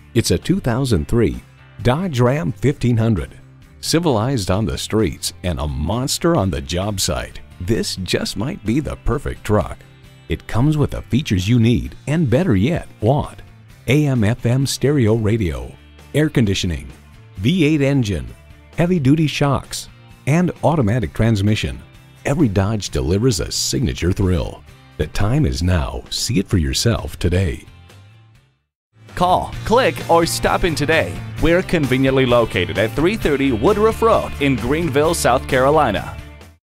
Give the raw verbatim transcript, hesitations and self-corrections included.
It's a two thousand three Dodge Ram fifteen hundred. Civilized on the streets and a monster on the job site, this just might be the perfect truck. It comes with the features you need and, better yet, want: A M F M stereo radio, air conditioning, V eight engine, heavy-duty shocks, and automatic transmission. Every Dodge delivers a signature thrill. The time is now. See it for yourself today. Call, click, or stop in today. We're conveniently located at three thirty Woodruff Road in Greenville, South Carolina.